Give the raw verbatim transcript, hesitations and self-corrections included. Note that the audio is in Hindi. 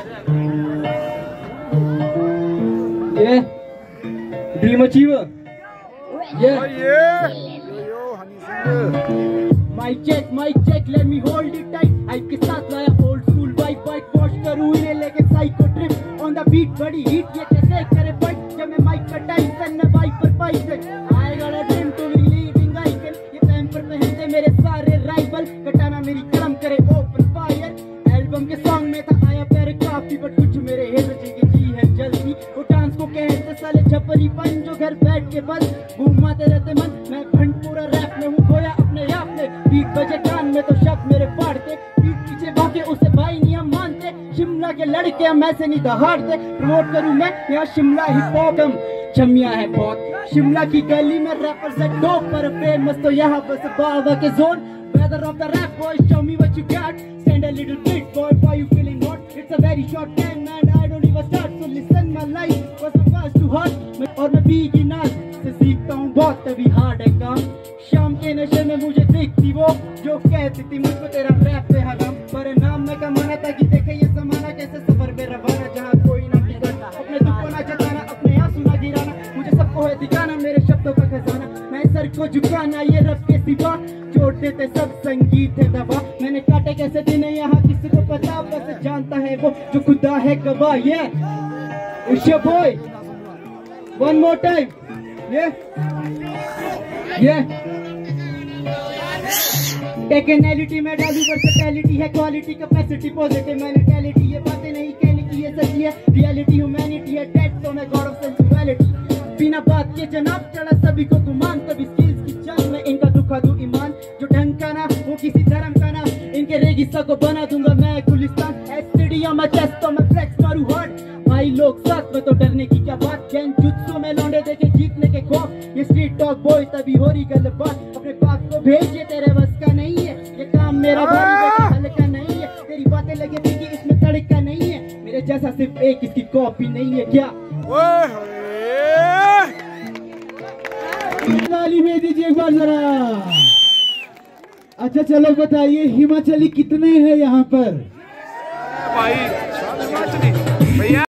Yeah, dream achiever. Yeah. Oh yeah. Yo yo, honey singer. Mic check, mic check, let me hold it tight. Hype के साथ लाया old school vibe, white wash करूँ इन्हें लेके psycho trip on the beat, बड़ी hit ये कैसे करे fight जब मैं mic का Tyson न vibe पर fight I got a dream to be leading icon ये time पर पहनते मेरे सारे rival कटाना मेरी कलम करे open fire album के song में था आया प्यारे काफी but कुछ मेरे haters की जी है जल्दी वो डांस को कहते साले छपरी पन जो घर बैठ के बस घूमाते रहते मन मैं भंडपुरा रैप में हूँ खोया अपने आप में बीट बजे कान में तो शब्द मेरे फाड़ते बीट पीछे भागे उसे भाई नहीं हम मानते शिमला के लड़के हम ऐसे नहीं दहाड़ते प्रमोट करूँ मैं यहाँ शिमला हिप हॉप हम जमिया है बहुत शिमला की गली में रैपर से डोप पर फेमस तो यहाँ बस बाबा के जोन weather of the rap boys show me what you got send a little bit boy why you feeling hot it's a very short time man I don't even start so listen my life was fast too hot और मैं beginner से सीखता हूँ बहुत तभी हार्ड है काम शाम के नशे में मुझे देखती वो जो कहती थी मुझको तेरा रैप पे हराम पर नाम में कमाना था कि देखे ये जमाना कैसे सफर पे रवाना जहाँ कोई ना टिकट अपने दुख को ना जताना अपने आंसू ना गिराना मुझे सबको है दिखाना मेरे शब्दों का खजाना मैं सर को झुकाना ये रब के सिवा जोड़ देते सब संगीत है दवा मैंने काटे कैसे दिन यहाँ किसी को पता बस जानता है वो जो खुदा है गवाह ये It's your boy one more time yeah yeah technicality में डालू वर्सेटैलिटी है क्वालिटी कैपेसिटी पॉजिटिव मेंटालिटी ये बातें नहीं कहने की ये सच है रियलिटी ह्यूमैनिटी है डेड तो मैं गॉड ऑफ सेंसुअलिटी बिना बात के जनाब चढ़ा सभी को गुमान कभी स्किल्स की जान में इनका दुखा दूं ईमान जो ढंग का ना वो किसी धर्म का ना इनके रेगिस्तान को बना दूंगा मैं गुलिस्तान एसटीडिया में चेस्ट तो मैं फ्लेक्स मारू हार्ड भाई लोग साथ में तो डरने की क्या बात जैन जुत्सु में लौंडे देके जीतने के खौफ ये स्ट्रीट टॉक बॉय तभी हो रही गल बात अपने बाप को भेज ये तेरे बस का नहीं है ये काम मेरा भाई हल्का नहीं है तेरी बातें लगे थी कि इसमें तड़का नहीं है मेरे जैसा सिर्फ एक इसकी कॉपी नहीं है क्या ताली में दीजिए एक बार जरा अच्छा चलो बताइए हिमाचली कितने हैं यहाँ पर भाई हिमाचली भैया